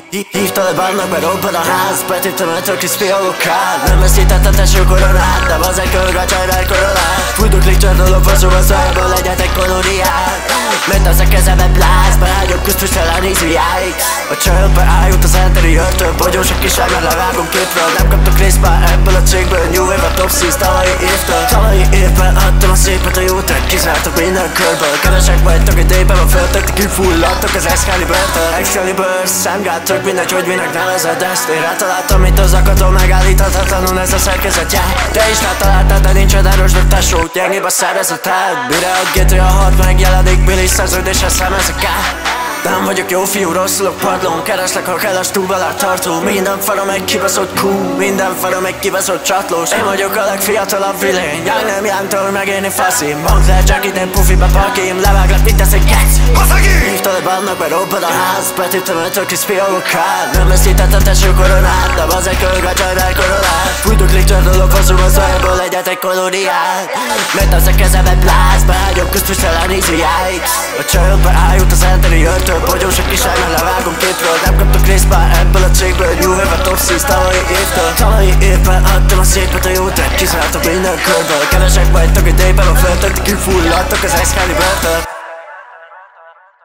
Hívtalad annak, mert robban a ház. Betéptem a Turkish fiolokát. Nem veszítettem tesó koronát, de az egy körg a csajnál koronát. Fújdok csordolok faszom a szájból, legyetek kolóniát. Ment az a kezembe bláz, beálljuk köztűs talán ízviáig. A csajokba eljut az interiőrtől, bogyósok is már levágom képről. Nem kaptok részt már ebből a cégből, New Wave a top 10 tavalyi évtől. Tavalyi évben adtam a szépet a jó track, kizártok minden körből. Keresek vagytok egy dépem a földtök, ti kifulladtok az Excalibur-től. Excalibur, szemgátok, mindegy, hogy minek nevezed ezt. Én rátaláltam itt az akadó, megállíthatatlanul ez a szerkezetje. Te is rátaláltad, de nincs adárosnak tesó, gyengébb a szervezeted. Mire a GTA 6 megjelenik, Billy szerződéshez szemezek át. Nem vagyok jó fiú, rosszulok padlón. Kereslek, ha kell a stúbalát tartó. Minden farom egy kibaszott kú, minden farom egy kibaszott csatlós. Én vagyok a legfiatalabb vilény, Young nem Youngtól megélni faszim. Hangler jacketén pufiba pakim, leváglak, mit tesz egy gec. Hívtalad annak, mert robban a ház. Betéptem a Turkish fiolokát. Nem veszítettem tesó koronát, de az egy körg a csajnál koronát. Fújdok csordolok faszom a szájból, legyetek kolóniát. Ment az a kezembe bláz, beálljuk köztűs talán ízviáig. A csajokba eljut az interiőrtől, bogyósok is már levágom képről. Nem kaptok részt már ebből a cégből, New Wave a top 10 tavalyi évtől. Tavalyi évben adtam a szépet a jó track, kizártok minden körből. Keresek vagytok egy dépem a földtök, ti kifulladtok az Excalibur-től.